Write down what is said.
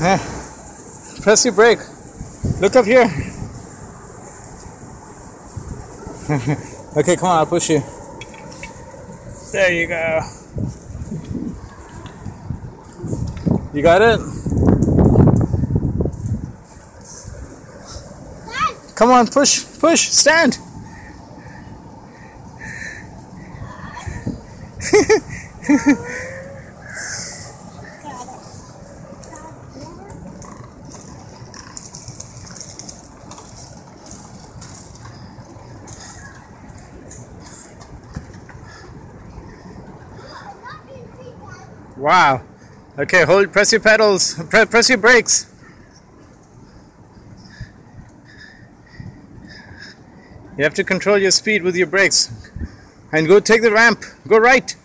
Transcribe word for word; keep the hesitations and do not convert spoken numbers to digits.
Eh, press your brake. Look up here. Okay, come on, I'll push you. There you go. You got it? Come on, push, push, stand. Wow. Okay, hold, press your pedals, pre press your brakes. You have to control your speed with your brakes. And go take the ramp. Go right.